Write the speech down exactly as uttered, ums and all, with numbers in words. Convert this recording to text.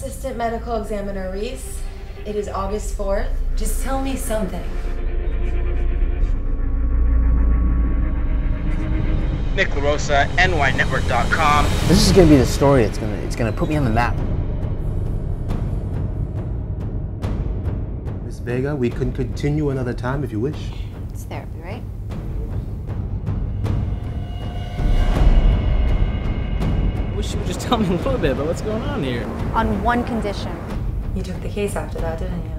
Assistant Medical Examiner Reese. It is August fourth. Just tell me something. Nick LaRosa, N Y network dot com. This is gonna be the story that's gonna it's gonna put me on the map. Miss Vega, we can continue another time if you wish. It's therapy, right? I wish you would just tell me a little bit about what's going on here. On one condition. You took the case after that, didn't you?